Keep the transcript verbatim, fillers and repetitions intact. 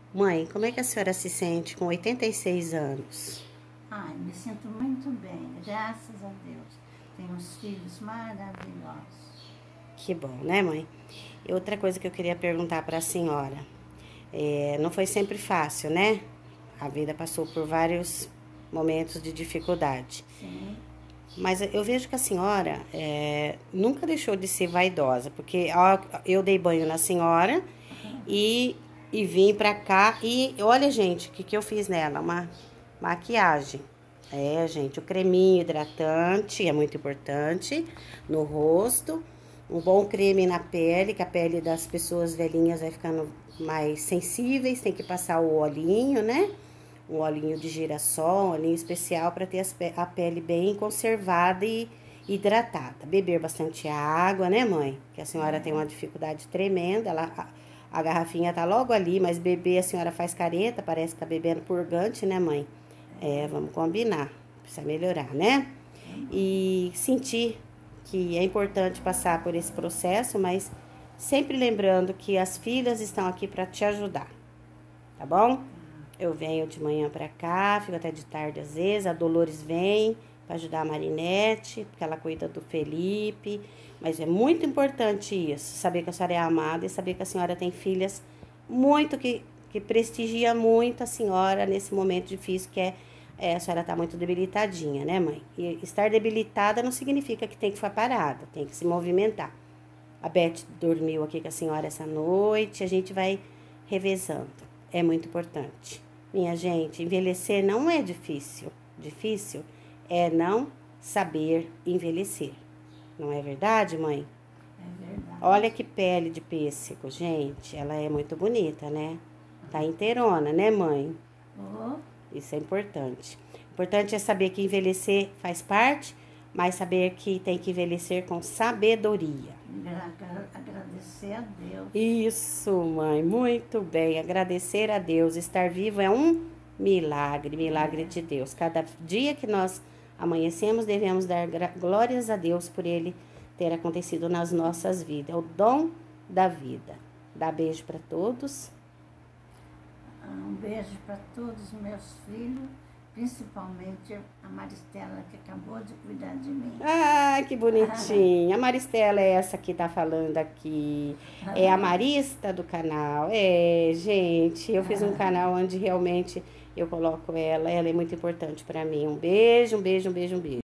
Mãe, como é que a senhora se sente com oitenta e seis anos? Ai, me sinto muito bem, graças a Deus. Tenho uns filhos maravilhosos. Que bom, né, mãe? E outra coisa que eu queria perguntar para a senhora. É, não foi sempre fácil, né? A vida passou por vários momentos de dificuldade. Sim. Mas eu vejo que a senhora é, nunca deixou de ser vaidosa, porque ó, eu dei banho na senhora e, e vim pra cá e olha, gente, o que, que eu fiz nela? Uma maquiagem. É, gente, o creminho hidratante é muito importante no rosto. Um bom creme na pele, que a pele das pessoas velhinhas vai ficando mais sensíveis. Tem que passar o olhinho, né? Um olhinho de girassol, um olhinho especial para ter a pele bem conservada e hidratada. Beber bastante água, né, mãe? Que a senhora tem uma dificuldade tremenda. Ela, a, a garrafinha tá logo ali, mas beber a senhora faz careta, parece que tá bebendo purgante, né, mãe? É, vamos combinar. Precisa melhorar, né? E sentir que é importante passar por esse processo, mas sempre lembrando que as filhas estão aqui para te ajudar, tá bom? Eu venho de manhã pra cá, fico até de tarde às vezes. A Dolores vem pra ajudar a Marinete, porque ela cuida do Felipe. Mas é muito importante isso, saber que a senhora é amada e saber que a senhora tem filhas muito que, que prestigia muito a senhora nesse momento difícil que é, é a senhora tá muito debilitadinha, né, mãe? E estar debilitada não significa que tem que ficar parada, tem que se movimentar. A Beth dormiu aqui com a senhora essa noite, a gente vai revezando. É muito importante. Minha gente, envelhecer não é difícil. Difícil é não saber envelhecer. Não é verdade, mãe? É verdade. Olha que pele de pêssego, gente. Ela é muito bonita, né? Tá inteirona, né, mãe? Oh, Isso é importante. Importante é saber que envelhecer faz parte, mas saber que tem que envelhecer com sabedoria. agradecer a Deus. Isso, mãe, muito bem. Agradecer a Deus. Estar vivo é um milagre, milagre de Deus. Cada dia que nós amanhecemos, devemos dar glórias a Deus por ele ter acontecido nas nossas vidas. É o dom da vida. Dá beijo para todos. Um beijo para todos os meus filhos, principalmente a Maristela, que acabou de cuidar de mim. Ah, que bonitinha. A Maristela é essa que tá falando aqui. É a Marista do canal. É, gente, eu fiz um canal onde realmente eu coloco ela. Ela é muito importante para mim. Um beijo, um beijo, um beijo, um beijo.